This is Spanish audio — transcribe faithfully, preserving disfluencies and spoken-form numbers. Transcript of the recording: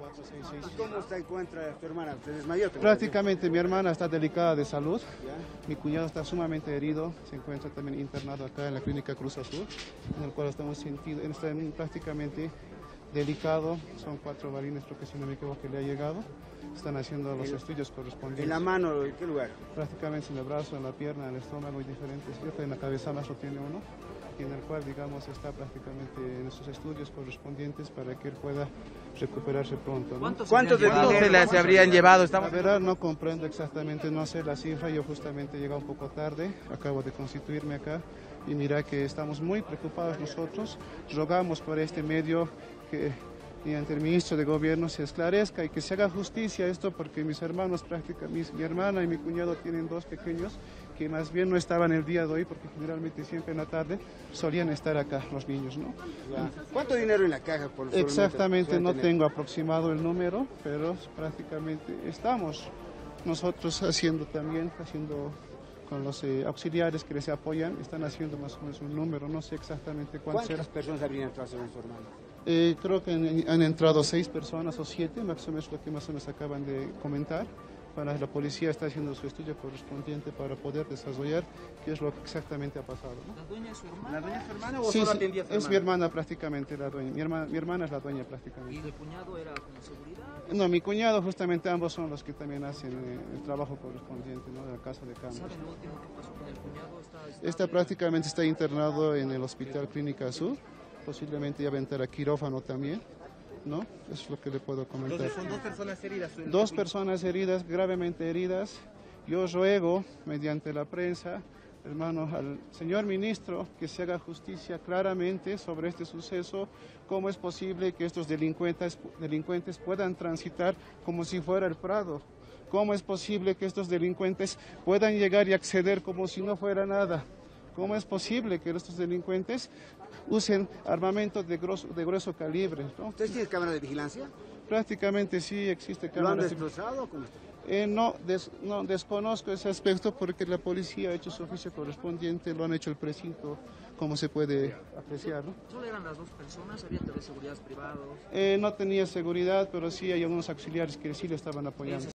cuatro seis seis. ¿Y cómo se encuentra tu hermana? ¿Se desmayó? Prácticamente mi hermana está delicada de salud, ¿Ya? mi cuñado está sumamente herido, se encuentra también internado acá en la clínica Cruz Azul, en el cual estamos sentido, está prácticamente delicado, son cuatro balines, creo que si no me equivoco, que le ha llegado, están haciendo los estudios correspondientes. ¿En la mano? ¿En qué lugar? Prácticamente en el brazo, en la pierna, en el estómago, muy diferentes, creo que en la cabeza más lo tiene uno, y en el cual, digamos, está prácticamente en esos estudios correspondientes para que él pueda recuperarse pronto, ¿no? ¿Cuántos, ¿Cuántos de ¿Cuántos dinero? se les habrían llevado? Estamos La verdad no comprendo exactamente, no sé la cifra, yo justamente he llegado un poco tarde, acabo de constituirme acá y mira que estamos muy preocupados nosotros, rogamos por este medio que mediante el ministro de Gobierno se esclarezca y que se haga justicia a esto porque mis hermanos prácticamente, mi hermana y mi cuñado tienen dos pequeños que más bien no estaban el día de hoy porque generalmente siempre en la tarde solían estar acá los niños, ¿no? Ya. ¿Cuánto dinero en la caja? Por Exactamente, no tener? tengo aproximado el número, pero prácticamente estamos nosotros haciendo también, haciendo con los eh, auxiliares que les apoyan, están haciendo más o menos un número, no sé exactamente cuánto será. ¿Cuántas personas habrían entrado en su hermano? Eh, creo que han, han entrado seis personas o siete, más o menos lo que más o menos acaban de comentar. Para la policía está haciendo su estudio correspondiente para poder desarrollar qué es lo que exactamente ha pasado, ¿no? ¿La dueña es su hermana? ¿La dueña es su hermana o Sí, solo sí, atendía a su es mi hermana? hermana prácticamente la dueña, mi hermana, mi hermana es la dueña ¿Y prácticamente. el cuñado era como seguridad? No, mi cuñado justamente ambos son los que también hacen eh, el trabajo correspondiente, ¿no? De la casa de cambios. ¿Saben lo último que pasó con el cuñado? ¿Está, está Este prácticamente está internado en el Hospital Clínica Sur, posiblemente ya va a entrar a quirófano también, ¿no? Eso es lo que le puedo comentar. Entonces son dos personas heridas. Dos personas heridas, gravemente heridas. Yo ruego, mediante la prensa, hermano, al señor ministro que se haga justicia claramente sobre este suceso, cómo es posible que estos delincuentes, delincuentes puedan transitar como si fuera el Prado, cómo es posible que estos delincuentes puedan llegar y acceder como si no fuera nada. ¿Cómo es posible que estos delincuentes usen armamento de grueso, de grueso calibre, ¿no? ¿Ustedes tienen cámara de vigilancia? Prácticamente sí existe ¿Lo han cámaras. destrozado o cómo está? Eh, no, des, no, desconozco ese aspecto porque la policía ha hecho su oficio correspondiente, lo han hecho el precinto, como se puede apreciar, ¿no? ¿Solo eran las dos personas? ¿Había de seguridad privados? Eh, no tenía seguridad, pero sí hay algunos auxiliares que sí le estaban apoyando.